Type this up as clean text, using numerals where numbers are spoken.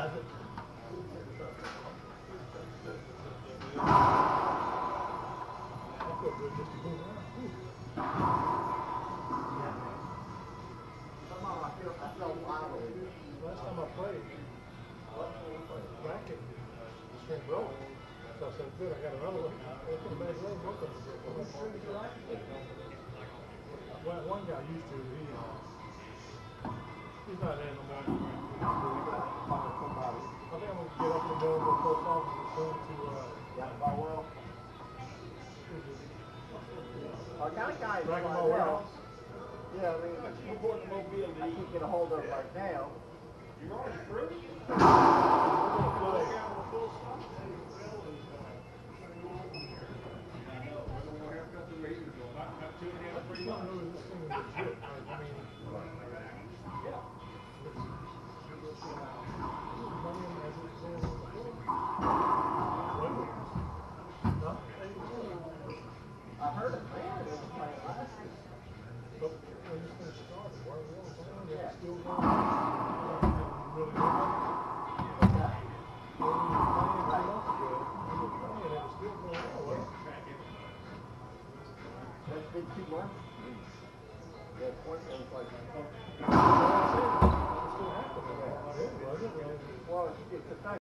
Last time I played, racket string broke. So I said, good, I got another one. Well, one guy used to, he's not there no more. I think I'm going to get up and go to the post office and soon to, Drag my warehouse. Yeah, I mean, I can't get a hold of it right now. You're already through? I heard it, man. It was playing last year. But when this thing started, why are we all saying Yeah. it's still going? Really good. That's been 2 months. Yeah, 20 was like, It's still happening. well, it's the fact